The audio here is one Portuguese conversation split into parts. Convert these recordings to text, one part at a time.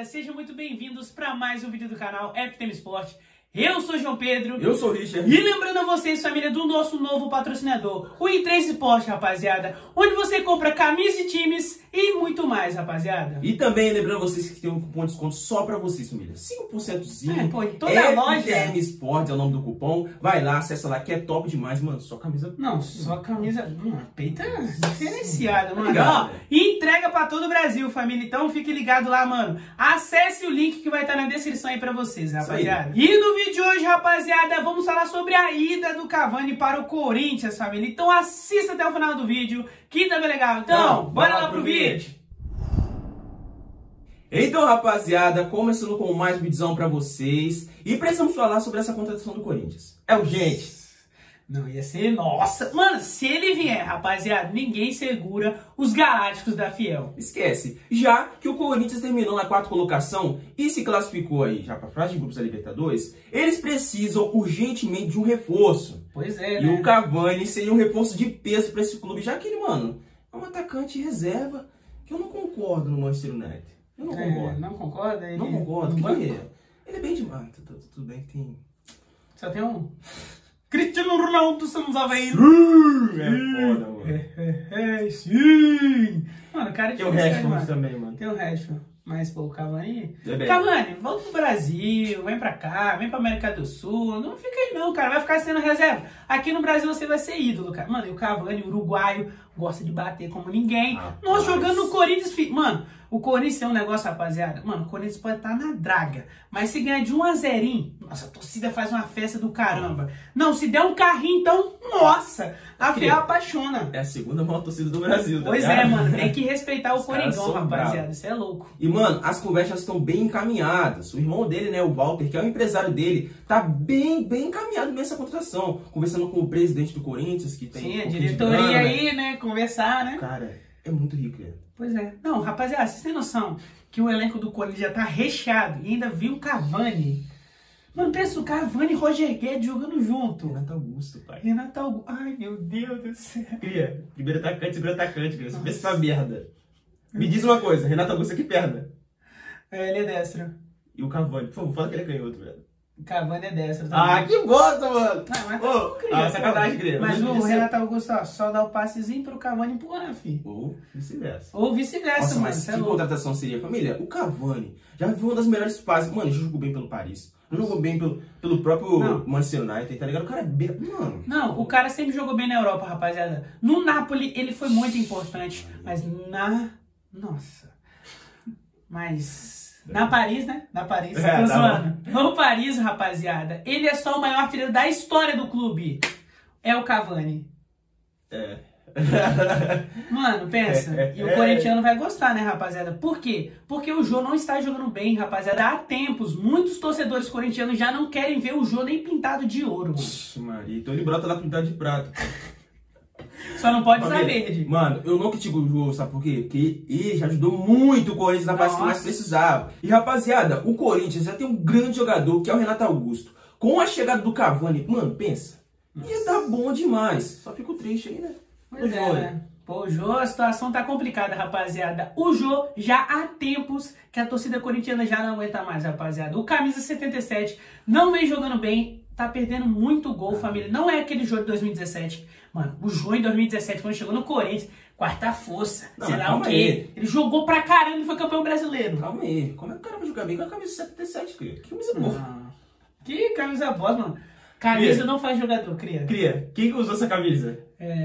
rapaziada, sejam muito bem-vindos para mais um vídeo do canal FTM Sport. Eu sou o João Pedro. Eu sou o Richard. E lembrando a vocês, família, do nosso novo patrocinador, o E3 Sport, rapaziada, onde você compra camisas de times e muito mais, rapaziada. E também lembrando vocês que tem um cupom de desconto só pra vocês, família. 5%zinho. Pô, em toda a loja. FTM Sport é o nome do cupom. Vai lá, acessa lá, que é top demais, mano. Só camisa... Não, só camisa... peita diferenciada, mano. Obrigado. Ó, e entrega pra todo o Brasil, família. Então fique ligado lá, mano. Acesse o link que vai estar na descrição aí pra vocês, rapaziada. E no vídeo de hoje, rapaziada, vamos falar sobre a ida do Cavani para o Corinthians, família. Então assista até o final do vídeo, que tá bem legal. Então, bora lá pro vídeo. Então, rapaziada, começando com mais um vídeozão pra vocês. E precisamos falar sobre essa contratação do Corinthians. É urgente. Não, ia ser... Nossa! Mano, se ele vier, rapaziada, ninguém segura os Galácticos da Fiel. Esquece. Já que o Corinthians terminou na 4ª colocação e se classificou aí já pra fase de grupos da Libertadores, eles precisam urgentemente de um reforço. Pois é, E né? o Cavani seria um reforço de peso pra esse clube, já que ele, mano, é um atacante reserva que eu não concordo no Manchester United. Eu não concordo. Não concorda? Ele... Não concordo. Não Ele é bem demais. Tudo bem que tem... Só tem um... Cristiano Ronaldo, estamos a ver. É foda, mano. Sim! Mano, o cara Tem o Rashford também, mano. Tem o Rashford. Mas, pô, o Cavani... É bem. Cavani, volta pro Brasil, vem pra cá, vem pra América do Sul. Não fica aí não, cara. Vai ficar sendo reserva. Aqui no Brasil você vai ser ídolo, cara. Mano, e o Cavani, uruguaio, gosta de bater como ninguém. Nós jogando no Corinthians, mano... O Corinthians é um negócio, rapaziada. Mano, o Corinthians pode estar na draga. Mas se ganhar de 1-0, nossa, a torcida faz uma festa do caramba. Não, se der um carrinho, então, nossa, a Fiel apaixona. É a segunda maior torcida do Brasil, tá Pois ligado? é, mano, tem que respeitar o Coringão, são rapaziada. bravos. Isso é louco. E, mano, as conversas estão bem encaminhadas. O irmão dele, né, o Walter, que é o empresário dele, tá bem encaminhado nessa contratação. Conversando com o presidente do Corinthians, que tem... Sim, a diretoria aí, né, conversar, né? Cara, é muito rico, né? Pois é. Não, rapaziada, vocês têm noção que o elenco do Corinthians já tá recheado e ainda viu o Cavani. Mano, pensa o Cavani e Roger Guedes jogando junto. Renato Augusto, pai. Renato Augusto. Ai, meu Deus do céu. Cria, primeiro atacante, cria. Você pensa essa merda. Me diz uma coisa, Renato Augusto é que perna? É, ele é destro. E o Cavani? Por favor, fala que ele é canhoto, velho. Cavani é destro também. Ah, que bosta, mano! Não, mas Sacanagem, cria. Mas o Renato Augusto, ó, só dá o passezinho pro Cavani empurrar, filho. Ou vice-versa. Ou vice-versa, Nossa, mano. mas que contratação seria, família? O Cavani já viu uma das melhores fases. Mano, ele jogou bem pelo Paris. Jogou bem pelo próprio Manchester United, tá ligado? O cara é bem... Mano... Não, o cara sempre jogou bem na Europa, rapaziada. No Napoli, ele foi muito importante. Mas Nossa. Mas... Na Paris, né? Na Paris. Tô zoando. No Paris, rapaziada, ele é só o maior artilheiro da história do clube. É o Cavani. É. Mano, pensa. E o corintiano vai gostar, né, rapaziada? Por quê? Porque o Jô não está jogando bem, rapaziada. Há tempos, muitos torcedores corintianos já não querem ver o Jô nem pintado de ouro, mano. Maria, então ele brota lá pintado de prata. Só não pode usar verde. Mano, eu não critico o Jô, sabe por quê? Porque ele já ajudou muito o Corinthians na fase que mais precisava. E, rapaziada, o Corinthians já tem um grande jogador, que é o Renato Augusto. Com a chegada do Cavani, mano, pensa. Ia dar bom demais. Só fico triste aí, né? Pois é, né? Pô, o Jô, a situação tá complicada, rapaziada. O Jô, já há tempos que a torcida corintiana já não aguenta mais, rapaziada. O camisa 77 não vem jogando bem, tá perdendo muito gol, família. Não é aquele Jô de 2017. Mano, o Jô em 2017, quando chegou no Corinthians, quarta força, sei lá o quê. Ele jogou pra caramba e foi campeão brasileiro. Calma aí, como é que o cara vai jogar bem com a camisa 77, cria? Que camisa boa. Que camisa boa, mano. Camisa não faz jogador, cria. Cria, quem que usou essa camisa?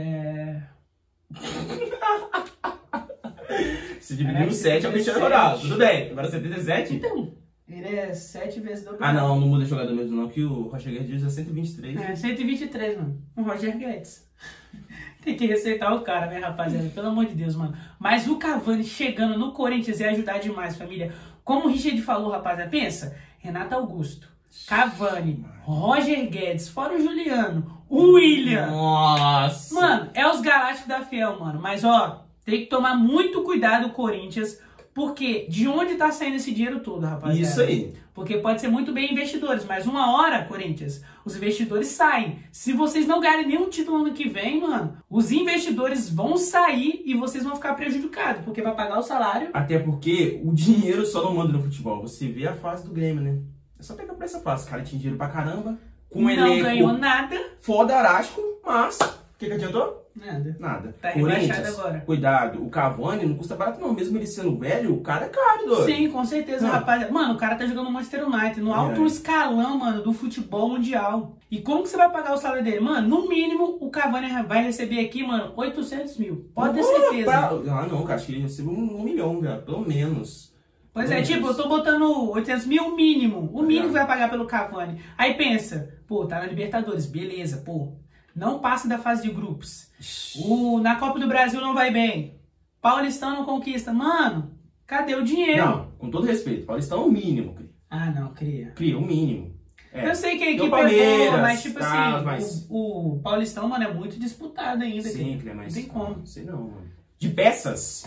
Se diminuiu 7 é o Cristiano Ronaldo, tudo bem. Agora 77? Então, ele é 7 vezes dobro. Ah, não muda de jogador mesmo não, que o Roger Guedes usa 123. É, 123, mano. O Roger Guedes. Tem que respeitar o cara, né, rapaziada? Pelo amor de Deus, mano. Mas o Cavani chegando no Corinthians ia ajudar demais, família. Como o Richard falou, rapaziada, pensa. Renato Augusto, Cavani, Roger Guedes, fora o Juliano, o William. Nossa! Mano, é os Galácticos da Fiel, mano. Mas, ó, tem que tomar muito cuidado o Corinthians, Porque de onde tá saindo esse dinheiro todo, rapaziada? Isso aí. Porque pode ser muito bem investidores, mas uma hora, Corinthians, os investidores saem. Se vocês não ganharem nenhum título ano que vem, mano, os investidores vão sair e vocês vão ficar prejudicados, porque vai pagar o salário. Até porque o dinheiro só não manda no futebol. Você vê a fase do Grêmio, né? É só pegar pra essa fase. O cara tinha dinheiro pra caramba, com um elenco... Não ganhou nada. Foda Arástico, mas... O que adiantou? Nada. Tá Corinthians, rebaixado agora. Cuidado, o Cavani não custa barato não, mesmo ele sendo velho, o cara é caro, doido. Sim, com certeza, rapaz. Mano, o cara tá jogando no Manchester United, no alto escalão, mano, do futebol mundial. E como que você vai pagar o salário dele? Mano, no mínimo, o Cavani vai receber aqui, mano, 800 mil. Pode ter certeza. Ah, não, cara, acho que ele recebe 1 milhão, velho, pelo menos. Pois é, tipo, eu tô botando 800 mil mínimo. O mínimo que vai pagar pelo Cavani. Aí pensa, pô, tá na Libertadores, beleza, pô. Não passa da fase de grupos. Na Copa do Brasil não vai bem. Paulistão não conquista. Mano, cadê o dinheiro? Não, com todo respeito, Paulistão é o mínimo, Cria. Ah, não, Cria. Cria, o mínimo. Eu sei que a equipe é boa, mas tipo assim, o Paulistão, mano, é muito disputado ainda. Sim, Cria, mas... Não tem como. Não sei não, mano. De peças,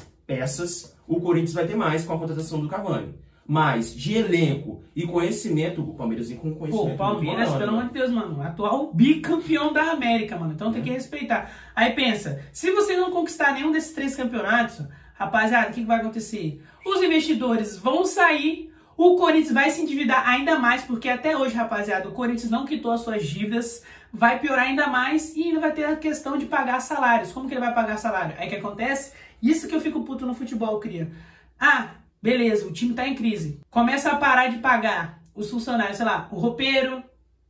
o Corinthians vai ter mais com a contratação do Cavani. Mas de elenco e conhecimento, o Palmeiras vem com conhecimento. Pô, o Palmeiras, pelo amor de Deus, mano, atual bicampeão da América, mano. Então tem que respeitar. Aí pensa, se você não conquistar nenhum desses 3 campeonatos, rapaziada, o que vai acontecer? Os investidores vão sair, o Corinthians vai se endividar ainda mais, porque até hoje, rapaziada, o Corinthians não quitou as suas dívidas, vai piorar ainda mais e ainda vai ter a questão de pagar salários. Como que ele vai pagar salário? Aí o que acontece? Isso que eu fico puto no futebol, Cria. Beleza, o time tá em crise. Começa a parar de pagar os funcionários, sei lá, o roupeiro,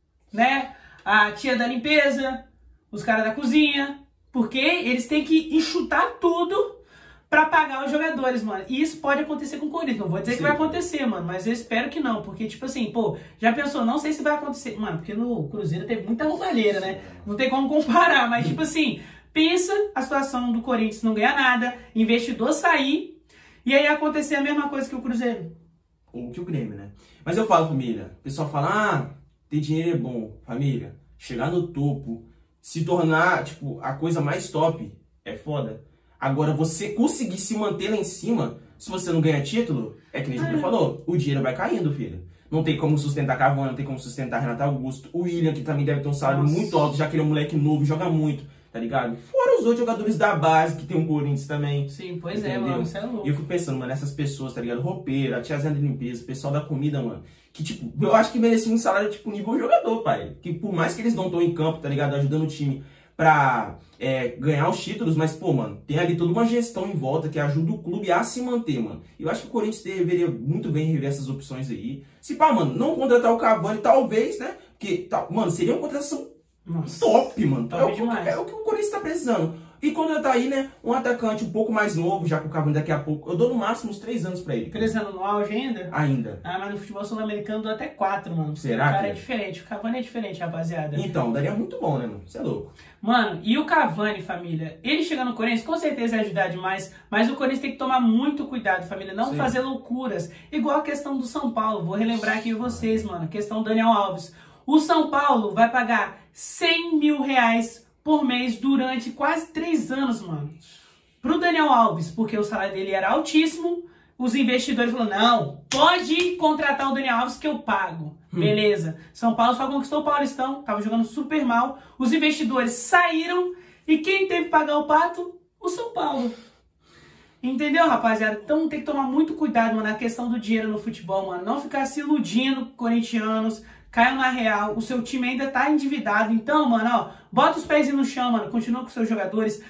né? A tia da limpeza, os caras da cozinha. Porque eles têm que enxutar tudo pra pagar os jogadores, mano. E isso pode acontecer com o Corinthians. Não vou dizer que vai acontecer, mano, mas eu espero que não. Porque, tipo assim, pô, já pensou? Não sei se vai acontecer. Mano, porque no Cruzeiro teve muita roubalheira, né? Não tem como comparar, mas, tipo assim, pensa a situação do Corinthians não ganhar nada, investidor sair. E aí acontecer a mesma coisa que o Cruzeiro. Ou que o Grêmio, né? Mas eu falo, família, o pessoal fala, ter dinheiro é bom, família. Chegar no topo, se tornar, tipo, a coisa mais top, é foda. Agora, você conseguir se manter lá em cima, se você não ganhar título, é que nem a gente falou, o dinheiro vai caindo, filho. Não tem como sustentar Cavani, não tem como sustentar Renato Augusto. O William, que também deve ter um salário muito alto, já que ele é um moleque novo, joga muito. Tá ligado? Fora os outros jogadores da base que tem um Corinthians também. Sim, pois é, mano, isso é louco. E eu fico pensando, mano, nessas pessoas, tá ligado? Roupeiro, a tiazinha de limpeza, o pessoal da comida, mano. Que, tipo, eu acho que merecia um salário, tipo, nível jogador, pai. Que por mais que eles não estão em campo, tá ligado? Ajudando o time pra ganhar os títulos, mas, pô, mano, tem ali toda uma gestão em volta que ajuda o clube a se manter, mano. Eu acho que o Corinthians deveria muito bem rever essas opções aí. Se pá, mano, não contratar o Cavani, talvez, né? Porque, mano, seria uma contratação top, mano. É o que o Corinthians tá precisando. E quando tá aí, né, um atacante um pouco mais novo, já com o Cavani daqui a pouco, eu dou no máximo uns 3 anos pra ele. 3 anos no auge ainda? Ainda. Mas no futebol sul-americano eu dou até 4, mano. Será? O cara é diferente, o Cavani é diferente, rapaziada. Então, daria muito bom, né, mano? Você é louco. Mano, e o Cavani, família, ele chegando no Corinthians, com certeza vai ajudar demais, mas o Corinthians tem que tomar muito cuidado, família, não fazer loucuras. Igual a questão do São Paulo, vou relembrar aqui vocês, mano, a questão do Daniel Alves. O São Paulo vai pagar 100 mil reais por mês durante quase 3 anos, mano. Pro Daniel Alves, porque o salário dele era altíssimo, os investidores falaram, não, pode contratar o Daniel Alves que eu pago. Beleza. São Paulo só conquistou o Paulistão, tava jogando super mal, os investidores saíram e quem teve que pagar o pato? O São Paulo. Entendeu, rapaziada? Então tem que tomar muito cuidado, mano, na questão do dinheiro no futebol, mano. Não ficar se iludindo, corintianos. Caiu na real, o seu time ainda tá endividado. Então, mano, ó, bota os pés no chão, mano. Continua com seus jogadores.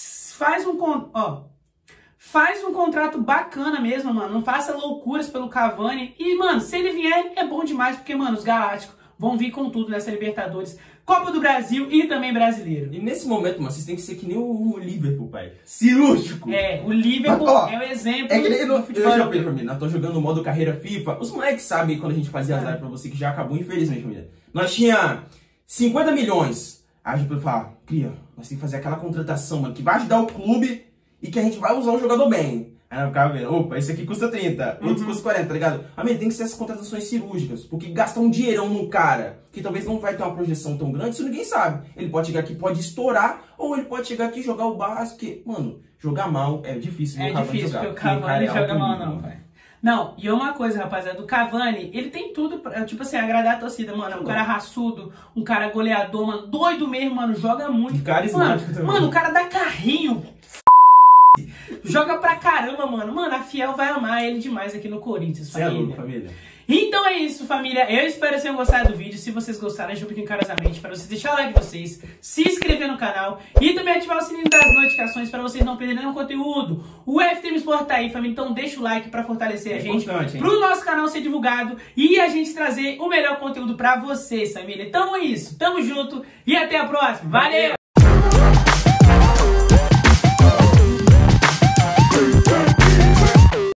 Faz um contrato bacana mesmo, mano. Não faça loucuras pelo Cavani. E, mano, se ele vier, é bom demais. Porque, mano, os Galácticos vão vir com tudo nessa Libertadores, Copa do Brasil e também Brasileiro. E nesse momento, mano, vocês têm que ser que nem o Liverpool, pai. Cirúrgico. O Liverpool é o exemplo do futebol. Eu já falei pra mim, nós tô jogando o modo carreira FIFA. Os moleques sabem quando a gente fazia as lives pra você, que já acabou, infelizmente, família. Nós tinha 50 milhões. Aí a gente fala, Cria, nós temos que fazer aquela contratação, mano, que vai ajudar o clube e que a gente vai usar o jogador bem. Aí eu ficava vendo, opa, esse aqui custa 30, outro custa 40, tá ligado? Amigo, tem que ser essas contratações cirúrgicas, porque gastar um dinheirão num cara que talvez não vai ter uma projeção tão grande, isso ninguém sabe. Ele pode chegar aqui, pode estourar, ou ele pode chegar aqui e jogar o básico, mano, jogar mal é difícil. É difícil, porque o Cavani joga mal não, pai. Não, e uma coisa, rapaziada, do Cavani, ele tem tudo pra, tipo assim, agradar a torcida, mano. É um cara raçudo, um cara goleador, mano, doido mesmo, mano, joga muito. Carismático também. Mano, o cara dá carrinho. Joga pra caramba, mano. Mano, a Fiel vai amar ele demais aqui no Corinthians, família. É louco, família. Então é isso, família. Eu espero que vocês tenham gostado do vídeo. Se vocês gostaram, deixa um pouquinho carinhosamente para vocês deixar o like de vocês, se inscrever no canal e também ativar o sininho das notificações para vocês não perderem nenhum conteúdo. O FTM Sport tá aí, família. Então deixa o like para fortalecer a gente, pro nosso canal ser divulgado e a gente trazer o melhor conteúdo para vocês, família. Então é isso. Tamo junto e até a próxima. Valeu!